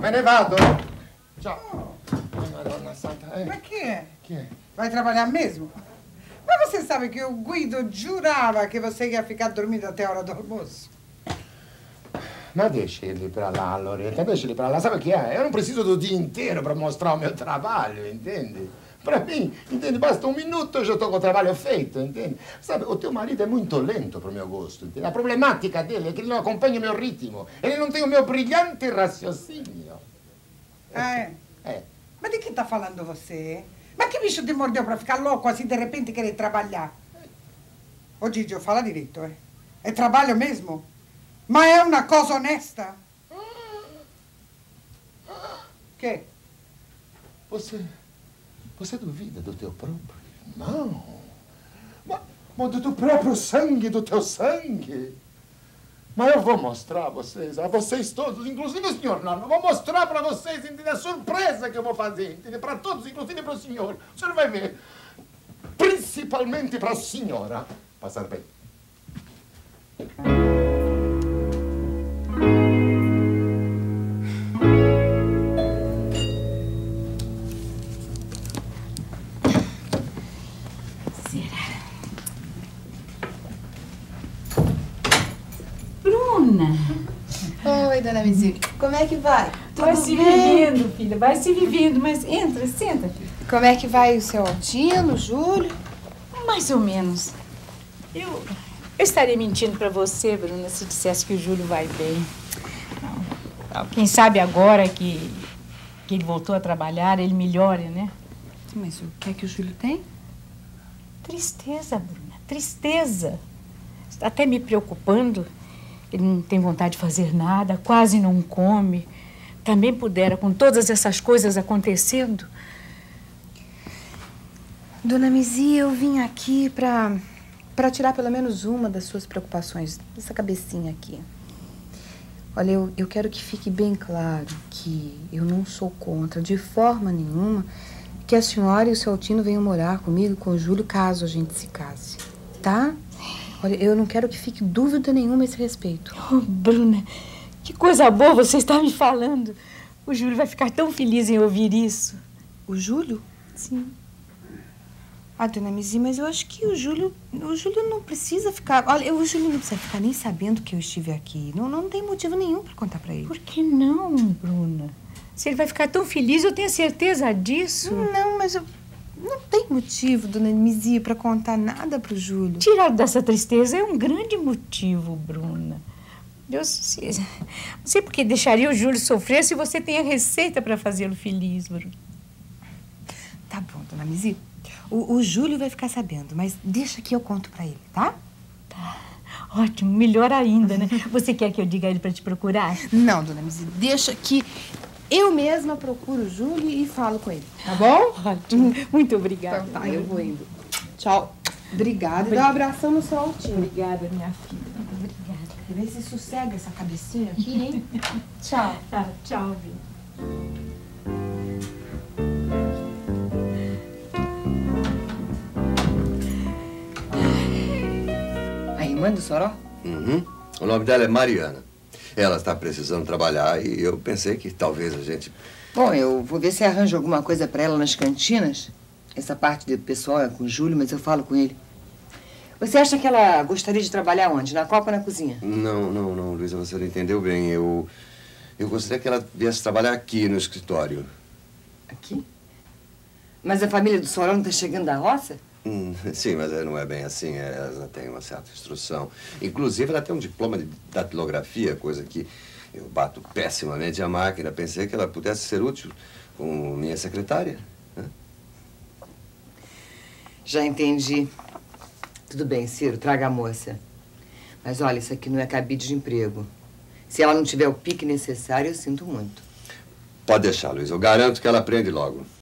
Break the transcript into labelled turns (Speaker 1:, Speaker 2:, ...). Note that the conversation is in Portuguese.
Speaker 1: Me ne vado. Ciao. Madonna santa.
Speaker 2: Mas que é?
Speaker 1: Que é?
Speaker 2: Vai trabalhar mesmo? Mas você sabe que o Guido jurava que você ia ficar dormindo até a hora do almoço?
Speaker 1: Ma deixa ele pra lá, Loretta, deixa ele pra lá. Sabe o que é? Eu não preciso do dia inteiro pra mostrar o meu trabalho, entende? Pra mim, entende? Basta um minuto e eu já tô com o trabalho feito, entende? Sabe, o teu marido é muito lento pro meu gosto, entende? A problematica dele é que ele não acompanha o meu ritmo. Ele não tem o meu brilhante raciocínio.
Speaker 2: Ah, é?
Speaker 1: É.
Speaker 2: Mas de que tá falando você? Mas que bicho te mordeu pra ficar louco assim, de repente, querer trabalhar? Ô, Didio, fala direito, é? É trabalho mesmo? Mas é uma coisa honesta? Que?
Speaker 1: Você duvida do teu próprio irmão? Mas do teu próprio sangue, do teu sangue? Mas eu vou mostrar a vocês todos, inclusive o senhor Norma, eu vou mostrar para vocês, entende, a surpresa que eu vou fazer, entende, para todos, inclusive para o senhor. O senhor vai ver, principalmente para a senhora, passar bem.
Speaker 3: Oi, dona Mizzy. Como é que vai?
Speaker 4: Vai se vivendo, filha. Vai se vivendo. Mas entra, senta, filha.
Speaker 3: Como é que vai o seu Altino, o Júlio?
Speaker 4: Mais ou menos. Eu estaria mentindo pra você, Bruna, se dissesse que o Júlio vai bem. Não. Quem sabe agora que ele voltou a trabalhar, ele melhora, né?
Speaker 3: Mas o que é que o Júlio tem?
Speaker 4: Tristeza, Bruna. Tristeza. Está até me preocupando. Ele não tem vontade de fazer nada, quase não come. Também pudera, com todas essas coisas acontecendo.
Speaker 3: Dona Mizzy, eu vim aqui pra tirar pelo menos uma das suas preocupações dessa cabecinha aqui. Olha, eu quero que fique bem claro que eu não sou contra, de forma nenhuma, que a senhora e o seu Altino venham morar comigo, com o Júlio, caso a gente se case, tá? Olha, eu não quero que fique dúvida nenhuma a esse respeito.
Speaker 4: Oh, Bruna, que coisa boa você está me falando. O Júlio vai ficar tão feliz em ouvir isso.
Speaker 3: O Júlio?
Speaker 4: Sim.
Speaker 3: Ah, dona Mizzy, mas eu acho que o Júlio não precisa ficar... Olha, o Júlio não precisa ficar nem sabendo que eu estive aqui. Não tem motivo nenhum para contar para ele.
Speaker 4: Por que não, Bruna? Se ele vai ficar tão feliz, eu tenho certeza disso.
Speaker 3: Não, mas eu... Não tem motivo, dona Mizzy, para contar nada pro Júlio.
Speaker 4: Tirar dessa tristeza é um grande motivo, Bruna. Eu sei, não sei por que deixaria o Júlio sofrer se você tem a receita para fazê-lo feliz, Bruna.
Speaker 3: Tá bom, dona Mizzy. O Júlio vai ficar sabendo, mas deixa que eu conto para ele, tá?
Speaker 4: Tá. Ótimo, melhor ainda, né? Você quer que eu diga a ele para te procurar?
Speaker 3: Não, dona Mizzy, deixa que eu mesma procuro o Júlio e falo com ele, tá bom?
Speaker 4: Ótimo. Muito obrigada.
Speaker 3: Então tá, eu vou indo. Tchau. Obrigada. Dá um abração no seu Altino.
Speaker 4: Obrigada, minha filha. Obrigada.
Speaker 3: Vê se sossega essa cabecinha aqui, hein? Tchau.
Speaker 4: Tá, tchau, Vila.
Speaker 3: A irmã do Soró?
Speaker 5: Uhum. O nome dela é Mariana. Ela está precisando trabalhar e eu pensei que talvez a gente...
Speaker 3: Bom, eu vou ver se arranjo alguma coisa para ela nas cantinas. Essa parte do pessoal é com o Júlio, mas eu falo com ele. Você acha que ela gostaria de trabalhar onde? Na copa ou na cozinha?
Speaker 5: Não, Luísa, você não entendeu bem. Eu gostaria que ela viesse trabalhar aqui no escritório.
Speaker 3: Aqui? Mas a família do Soró não está chegando da roça?
Speaker 5: Sim, mas não é bem assim. Ela tem uma certa instrução. Inclusive, ela tem um diploma de datilografia, coisa que eu bato pessimamente a máquina. Pensei que ela pudesse ser útil como minha secretária.
Speaker 3: Já entendi. Tudo bem, Ciro, traga a moça. Mas olha, isso aqui não é cabide de emprego. Se ela não tiver o pique necessário, eu sinto muito.
Speaker 5: Pode deixar, Luísa. Eu garanto que ela aprende logo.